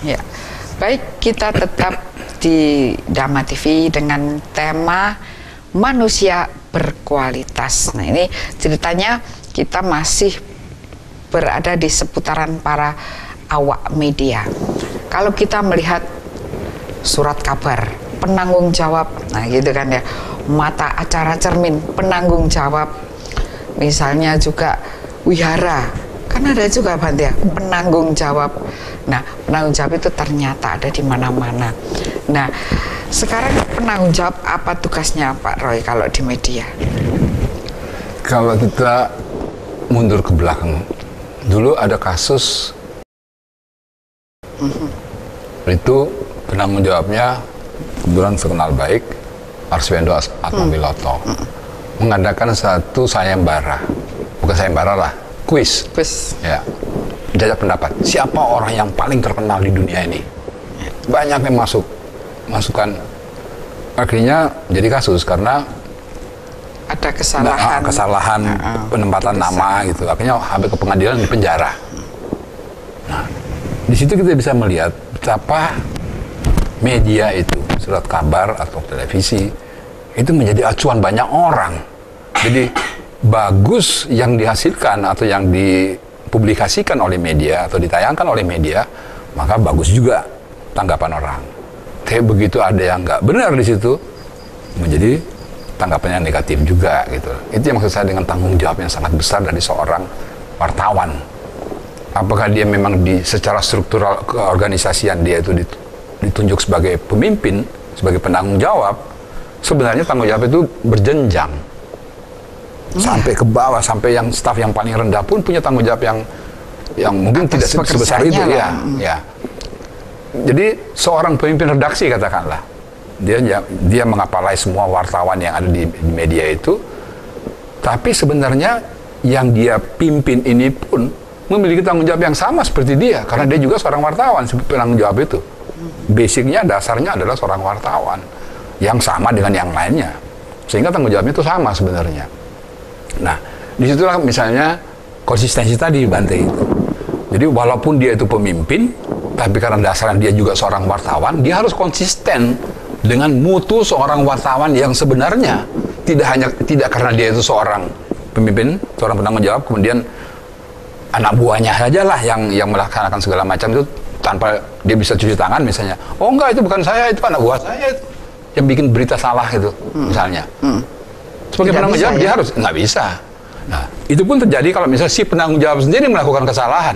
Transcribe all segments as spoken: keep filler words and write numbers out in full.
Ya, baik, kita tetap di Dharma T V dengan tema manusia berkualitas. Nah, ini ceritanya kita masih berada di seputaran para awak media. Kalau kita melihat surat kabar, penanggung jawab, nah gitu kan ya, mata acara cermin, penanggung jawab, misalnya juga wihara, kan ada juga Bante ya, penanggung jawab. Nah, penanggung jawab itu ternyata ada di mana-mana. Nah, sekarang penanggung jawab apa tugasnya Pak Roy kalau di media? Kalau kita mundur ke belakang, dulu ada kasus mm-hmm. itu penanggung jawabnya kebetulan terkenal baik, Arswendo Atmawiloto, mm-hmm. mengadakan satu sayembara, bukan sayembara lah, kuis, kuis, ya, jajak pendapat. Siapa orang yang paling terkenal di dunia ini? Banyak yang masuk, masukan. Akhirnya jadi kasus karena ada kesalahan, nah, kesalahan uh, penempatan nama gitu. Akhirnya sampai ke pengadilan di penjara. Nah, di situ kita bisa melihat betapa media itu, surat kabar atau televisi itu menjadi acuan banyak orang. Jadi bagus yang dihasilkan atau yang dipublikasikan oleh media atau ditayangkan oleh media, maka bagus juga tanggapan orang. Tapi begitu ada yang nggak benar di situ, menjadi tanggapannya negatif juga gitu. Itu yang maksud saya dengan tanggung jawab yang sangat besar dari seorang wartawan. Apakah dia memang di secara struktural keorganisasian dia itu ditunjuk sebagai pemimpin, sebagai penanggung jawab? Sebenarnya tanggung jawab itu berjenjang. Sampai ke bawah, sampai yang staf yang paling rendah pun punya tanggung jawab yang yang mungkin tidak sebesar itu ya. Ya. Jadi seorang pemimpin redaksi katakanlah, dia dia mengapalai semua wartawan yang ada di, di media itu, tapi sebenarnya yang dia pimpin ini pun memiliki tanggung jawab yang sama seperti dia, karena dia juga seorang wartawan, penanggung jawab itu. Basicnya, dasarnya adalah seorang wartawan yang sama dengan yang lainnya, sehingga tanggung jawabnya itu sama sebenarnya. Nah, disitulah misalnya konsistensi tadi Bante itu. Jadi walaupun dia itu pemimpin, tapi karena dasarnya dia juga seorang wartawan, dia harus konsisten dengan mutu seorang wartawan yang sebenarnya tidak hanya tidak karena dia itu seorang pemimpin, seorang penanggung jawab, kemudian anak buahnya saja lah yang yang melaksanakan segala macam itu tanpa dia bisa cuci tangan misalnya. Oh enggak, itu bukan saya, itu anak buah saya itu yang bikin berita salah itu hmm. misalnya. Hmm. Sebagai penanggung jawab ya? Dia harus nggak bisa. Nah, itu pun terjadi kalau misalnya si penanggung jawab sendiri melakukan kesalahan.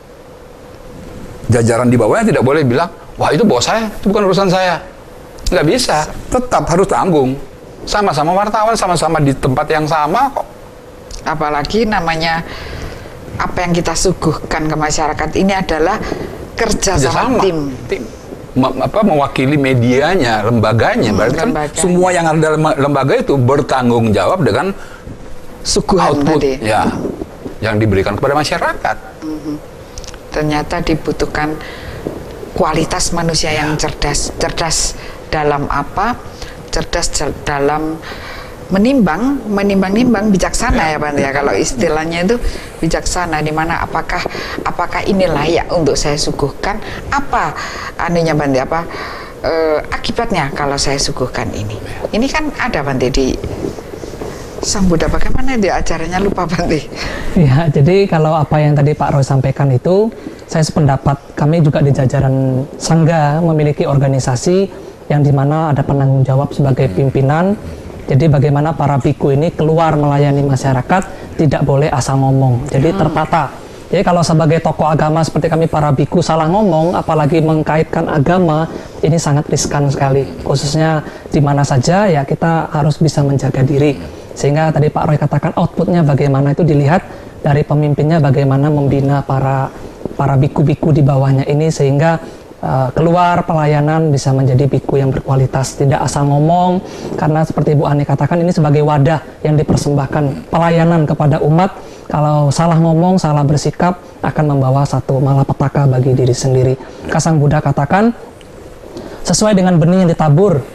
Jajaran di bawahnya tidak boleh bilang, wah itu bos saya, itu bukan urusan saya. Nggak bisa, tetap harus tanggung. Sama-sama wartawan, sama-sama di tempat yang sama kok. Apalagi namanya apa yang kita suguhkan ke masyarakat ini adalah kerja sama tim. tim. Apa, mewakili medianya, lembaganya. Hmm, berarti kan lembaganya. Semua yang ada dalam lembaga itu bertanggung jawab dengan suguhan output tadi. Ya, yang diberikan kepada masyarakat. Hmm. Ternyata dibutuhkan kualitas manusia ya. Yang cerdas. Cerdas dalam apa? Cerdas dalam menimbang, menimbang-nimbang, bijaksana ya, ya Bante ya. Kalau istilahnya itu bijaksana, di mana apakah apakah ini layak untuk saya suguhkan? Apa anunya Bante, apa e, akibatnya kalau saya suguhkan ini? Ini kan ada Bante di Sang Buddha, bagaimana dia acaranya, lupa Bante. Ya, jadi kalau apa yang tadi Pak Roy sampaikan itu, saya sependapat. Kami juga di jajaran Sangga memiliki organisasi yang dimana ada penanggung jawab sebagai pimpinan. Jadi bagaimana para biku ini keluar melayani masyarakat, tidak boleh asal ngomong, jadi tertata. Jadi kalau sebagai tokoh agama seperti kami para biku salah ngomong, apalagi mengkaitkan agama, ini sangat riskan sekali. Khususnya di mana saja ya kita harus bisa menjaga diri. Sehingga tadi Pak Roy katakan outputnya bagaimana itu dilihat dari pemimpinnya, bagaimana membina para para biku-biku di bawahnya ini sehingga Uh, keluar pelayanan bisa menjadi biku yang berkualitas, tidak asal ngomong, karena seperti Bu Ani katakan ini sebagai wadah yang dipersembahkan pelayanan kepada umat. Kalau salah ngomong, salah bersikap akan membawa satu malapetaka bagi diri sendiri. Kasang Buddha katakan sesuai dengan benih yang ditabur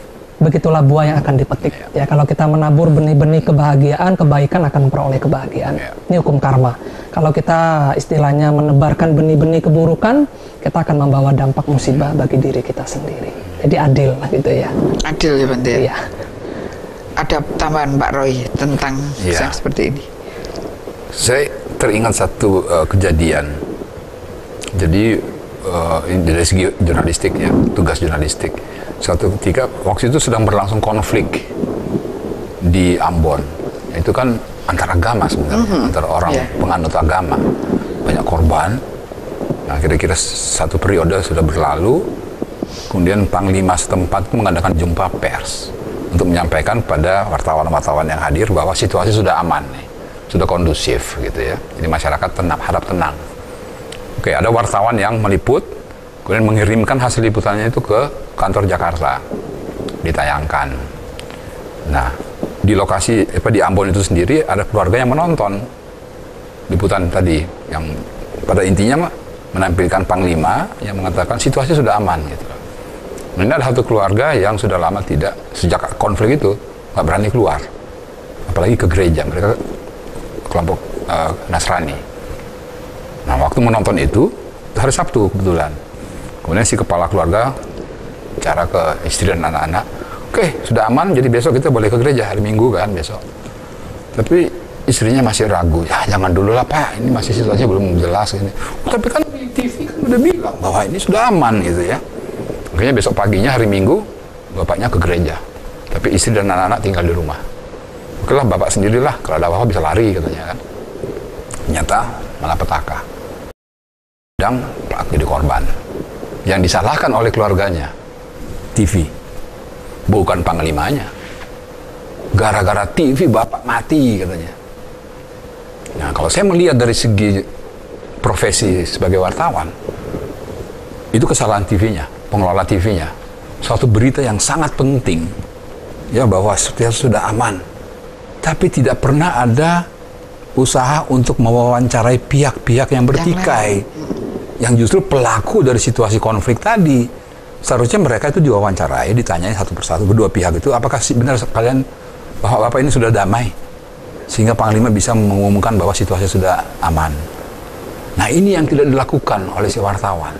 begitulah buah yang akan dipetik. Ya, kalau kita menabur benih-benih kebahagiaan, kebaikan akan memperoleh kebahagiaan. Ya. Ini hukum karma. Kalau kita istilahnya menebarkan benih-benih keburukan, kita akan membawa dampak musibah bagi diri kita sendiri. Jadi adil gitu ya. Adil ya Bante. Iya. Ada tambahan Pak Roy tentang Ya. yang seperti ini? Saya teringat satu uh, kejadian. Jadi uh, ini dari segi jurnalistik ya, tugas jurnalistik. Suatu ketika waktu itu sedang berlangsung konflik di Ambon. Itu kan antar agama sebenarnya, mm-hmm. antara orang yeah. penganut agama. Banyak korban. Nah, kira-kira satu periode sudah berlalu. Kemudian Panglima setempat mengadakan jumpa pers untuk menyampaikan pada wartawan-wartawan yang hadir bahwa situasi sudah aman nih. Sudah kondusif gitu ya. Jadi masyarakat tenang, harap tenang. Oke, ada wartawan yang meliput, kemudian mengirimkan hasil liputannya itu ke kantor Jakarta, ditayangkan. Nah, di lokasi apa di Ambon itu sendiri ada keluarga yang menonton liputan tadi, yang pada intinya menampilkan Panglima yang mengatakan situasi sudah aman gitu. Nah, ini ada satu keluarga yang sudah lama tidak, sejak konflik itu nggak berani keluar, apalagi ke gereja. Mereka kelompok uh, Nasrani. Nah, waktu menonton itu hari Sabtu kebetulan. Kemudian si kepala keluarga bicara ke istri dan anak-anak, oke sudah aman, jadi besok kita boleh ke gereja hari Minggu kan besok. Tapi istrinya masih ragu, ya jangan dulu lah Pak, ini masih situasinya belum jelas ini. Oh, tapi kan di T V kan udah bilang bahwa ini sudah aman gitu ya. Akhirnya besok paginya hari Minggu bapaknya ke gereja, tapi istri dan anak-anak tinggal di rumah. Oke lah, bapak sendirilah, kalau ada apa-apa bisa lari katanya kan. Ternyata malah petaka. Dan pelaku jadi korban. Yang disalahkan oleh keluarganya T V, bukan panglimanya. Gara-gara T V bapak mati katanya. Nah, kalau saya melihat dari segi profesi sebagai wartawan, itu kesalahan T V-nya, pengelola T V-nya. Suatu berita yang sangat penting, ya bahwa situasi sudah aman. Tapi tidak pernah ada usaha untuk mewawancarai pihak-pihak yang bertikai, yang, yang justru pelaku dari situasi konflik tadi. Seharusnya mereka itu diwawancarai, ditanyai satu persatu kedua pihak itu, apakah benar kalian bahwa Bapak ini sudah damai? Sehingga Panglima bisa mengumumkan bahwa situasi sudah aman. Nah, ini yang tidak dilakukan oleh si wartawan.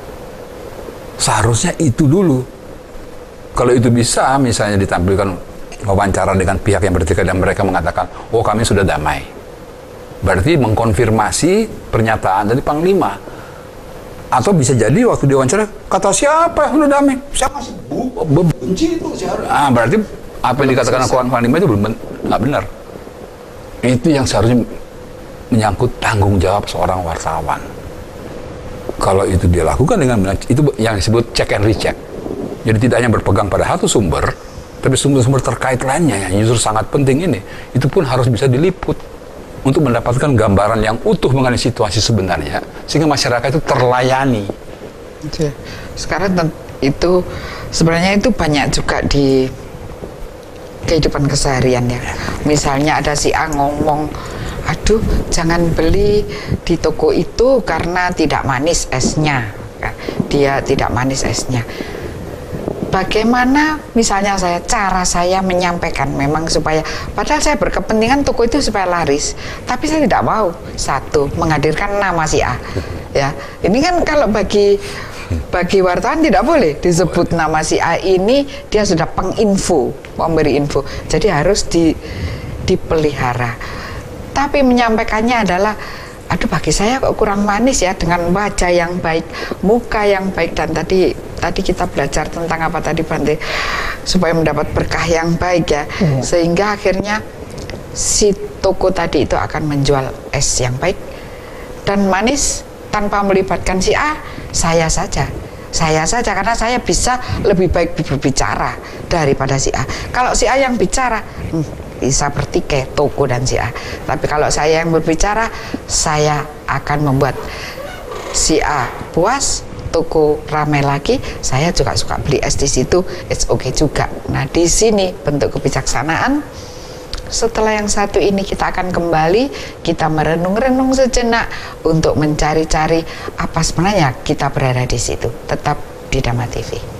Seharusnya itu dulu. Kalau itu bisa, misalnya ditampilkan wawancara dengan pihak yang bertikai dan mereka mengatakan, oh kami sudah damai. Berarti mengkonfirmasi pernyataan dari Panglima. Atau bisa jadi waktu diwawancara, kata siapa yang sudah damai? Saya masih benci itu. Ah, berarti apa yang dikatakan Panglima itu belum nggak benar. Itu yang seharusnya menyangkut tanggung jawab seorang wartawan. Kalau itu dia lakukan dengan benar, itu yang disebut check and recheck. Jadi tidak hanya berpegang pada satu sumber, tapi sumber-sumber terkait lainnya yang justru sangat penting ini, itu pun harus bisa diliput untuk mendapatkan gambaran yang utuh mengenai situasi sebenarnya, sehingga masyarakat itu terlayani. Sekarang itu sebenarnya itu banyak juga di kehidupan keseharian ya. Misalnya ada si A ngomong, aduh jangan beli di toko itu karena tidak manis esnya, dia tidak manis esnya. Bagaimana misalnya saya, cara saya menyampaikan memang supaya, padahal saya berkepentingan toko itu supaya laris, tapi saya tidak mau, satu, menghadirkan nama si A. Ya, ini kan kalau bagi bagi wartawan tidak boleh disebut nama si A ini, dia sudah penginfo, memberi info, jadi harus di, dipelihara. Tapi menyampaikannya adalah, aduh bagi saya kok kurang manis ya, dengan wajah yang baik, muka yang baik, dan tadi tadi kita belajar tentang apa tadi Bante, supaya mendapat berkah yang baik ya, iya. Sehingga akhirnya si toko tadi itu akan menjual es yang baik dan manis tanpa melibatkan si A, saya saja. Saya saja, karena saya bisa lebih baik berbicara daripada si A. Kalau si A yang bicara, hmm, bisa bertikai toko dan si A. Tapi kalau saya yang berbicara, saya akan membuat si A puas, toko ramai lagi, saya juga suka beli es di situ, it's okay juga. Nah, di sini bentuk kebijaksanaan. Setelah yang satu ini kita akan kembali, kita merenung-renung sejenak untuk mencari-cari apa sebenarnya kita berada di situ. Tetap di Dhamma T V.